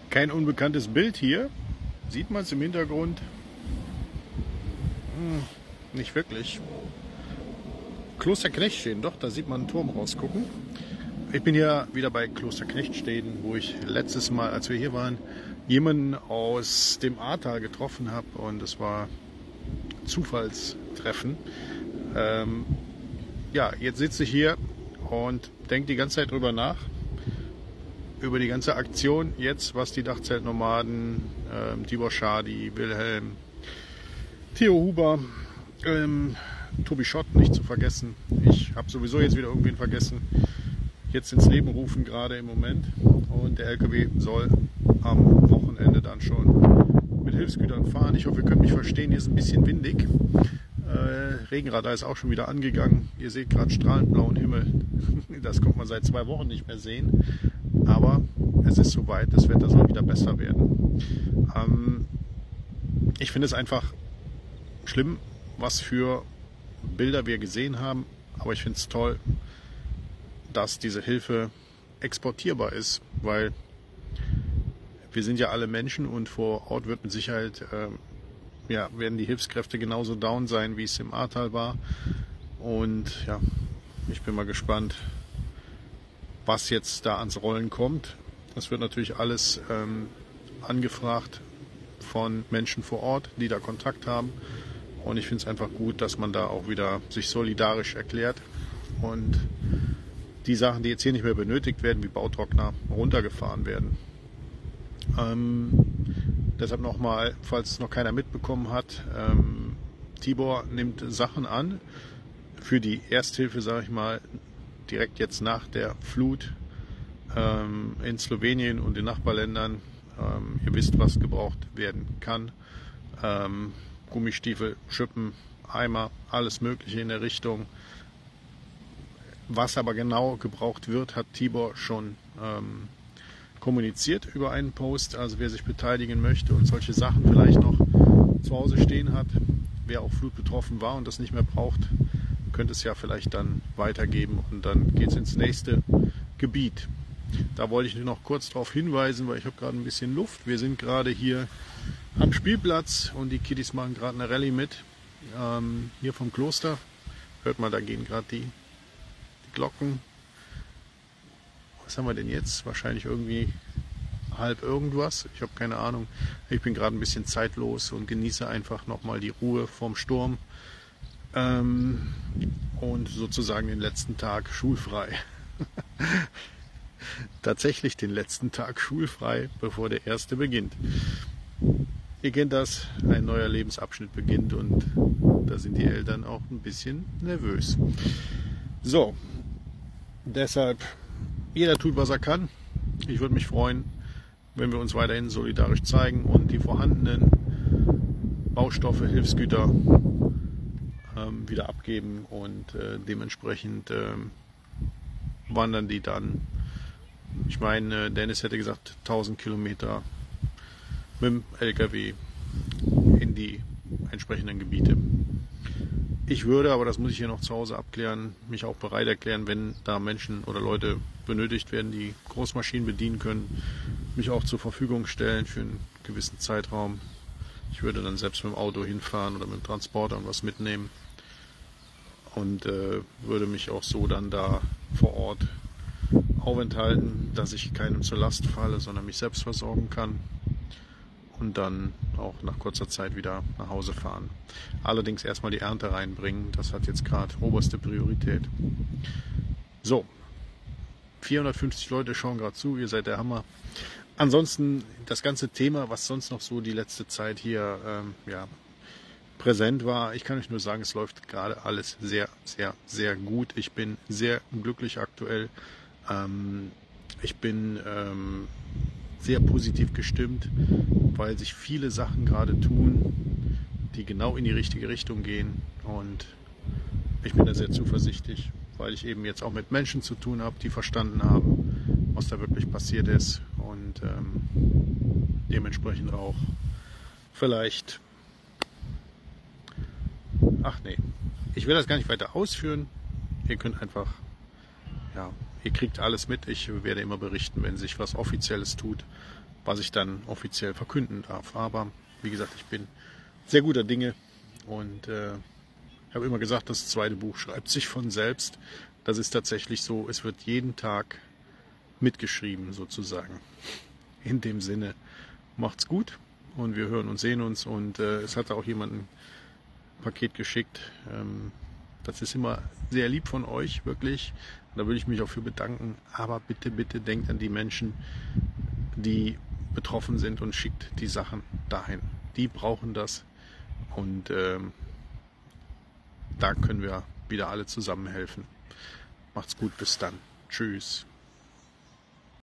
Kein unbekanntes Bild hier. Sieht man es im Hintergrund? Nicht wirklich. Kloster Knechtsteden, doch, da sieht man einen Turm rausgucken. Ich bin hier wieder bei Kloster Knechtsteden, wo ich letztes Mal, als wir hier waren, jemanden aus dem Ahrtal getroffen habe und es war Zufallstreffen. Ja, jetzt sitze ich hier und denke die ganze Zeit drüber nach, über die ganze Aktion jetzt, was die Dachzeltnomaden, Tibor Schadi, Wilhelm, Theo Huber, Tobi Schott nicht zu vergessen. Ich habe sowieso jetzt wieder irgendwen vergessen. Jetzt ins Leben rufen gerade im Moment. Und der LKW soll am Wochenende dann schon mit Hilfsgütern fahren. Ich hoffe, ihr könnt mich verstehen. Hier ist ein bisschen windig. Regenradar ist auch schon wieder angegangen. Ihr seht gerade strahlend blauen Himmel. Das kommt man seit 2 Wochen nicht mehr sehen. Aber es ist soweit. Das Wetter soll wieder besser werden. Ich finde es einfach schlimm, was für Bilder wir gesehen haben. Aber ich finde es toll, dass diese Hilfe exportierbar ist, weil wir sind ja alle Menschen und vor Ort wird mit Sicherheit werden die Hilfskräfte genauso down sein, wie es im Ahrtal war. Und ja, ich bin mal gespannt, was jetzt da ans Rollen kommt. Das wird natürlich alles angefragt von Menschen vor Ort, die da Kontakt haben. Und ich finde es einfach gut, dass man da auch wieder sich solidarisch erklärt und die Sachen, die jetzt hier nicht mehr benötigt werden, wie Bautrockner, runtergefahren werden. Deshalb nochmal, falls es noch keiner mitbekommen hat, Tibor nimmt Sachen an für die Ersthilfe, sage ich mal, direkt jetzt nach der Flut in Slowenien und den Nachbarländern. Ihr wisst, was gebraucht werden kann. Gummistiefel, Schippen, Eimer, alles Mögliche in der Richtung. Was aber genau gebraucht wird, hat Tibor schon kommuniziert über einen Post. Also wer sich beteiligen möchte und solche Sachen vielleicht noch zu Hause stehen hat, wer auch flutbetroffen war und das nicht mehr braucht, könnte es ja vielleicht dann weitergeben und dann geht es ins nächste Gebiet. Da wollte ich nur noch kurz darauf hinweisen, weil ich habe gerade ein bisschen Luft. Wir sind gerade hier am Spielplatz und die Kiddies machen gerade eine Rallye mit. Hier vom Kloster. Hört mal, da gehen gerade die Glocken. Was haben wir denn jetzt? Wahrscheinlich irgendwie halb irgendwas. Ich habe keine Ahnung. Ich bin gerade ein bisschen zeitlos und genieße einfach nochmal die Ruhe vorm Sturm. Und sozusagen den letzten Tag schulfrei. Tatsächlich den letzten Tag schulfrei, bevor der erste beginnt. Ihr kennt das, ein neuer Lebensabschnitt beginnt und da sind die Eltern auch ein bisschen nervös. So, deshalb, jeder tut, was er kann. Ich würde mich freuen, wenn wir uns weiterhin solidarisch zeigen und die vorhandenen Baustoffe, Hilfsgüter wieder abgeben und dementsprechend wandern die dann. Ich meine, Dennis hätte gesagt 1000 Kilometer mit dem LKW in die entsprechenden Gebiete. Ich würde, aber das muss ich hier noch zu Hause abklären, mich auch bereit erklären, wenn da Menschen oder Leute benötigt werden, die Großmaschinen bedienen können, mich auch zur Verfügung stellen für einen gewissen Zeitraum. Ich würde dann selbst mit dem Auto hinfahren oder mit dem Transporter und was mitnehmen und würde mich auch so dann da vor Ort aufenthalten, dass ich keinem zur Last falle, sondern mich selbst versorgen kann und dann auch nach kurzer Zeit wieder nach Hause fahren. Allerdings erstmal die Ernte reinbringen, das hat jetzt gerade oberste Priorität. So, 450 Leute schauen gerade zu, ihr seid der Hammer. Ansonsten das ganze Thema, was sonst noch so die letzte Zeit hier präsent war, ich kann euch nur sagen, es läuft gerade alles sehr, sehr, sehr gut. Ich bin sehr glücklich aktuell. Ich bin sehr positiv gestimmt, weil sich viele Sachen gerade tun, die genau in die richtige Richtung gehen und ich bin da sehr zuversichtlich, weil ich eben jetzt auch mit Menschen zu tun habe, die verstanden haben, was da wirklich passiert ist und dementsprechend auch vielleicht, ich will das gar nicht weiter ausführen, ihr könnt einfach, ihr kriegt alles mit, ich werde immer berichten, wenn sich was Offizielles tut, was ich dann offiziell verkünden darf. Aber wie gesagt, ich bin sehr guter Dinge und ich habe immer gesagt, das zweite Buch schreibt sich von selbst. Das ist tatsächlich so, es wird jeden Tag mitgeschrieben sozusagen. In dem Sinne, macht's gut und wir hören und sehen uns. Und es hat auch jemand ein Paket geschickt. Das ist immer sehr lieb von euch, wirklich. Da würde ich mich auch für bedanken. Aber bitte, bitte denkt an die Menschen, die betroffen sind und schickt die Sachen dahin. Die brauchen das. Und da können wir wieder alle zusammen helfen. Macht's gut, bis dann. Tschüss.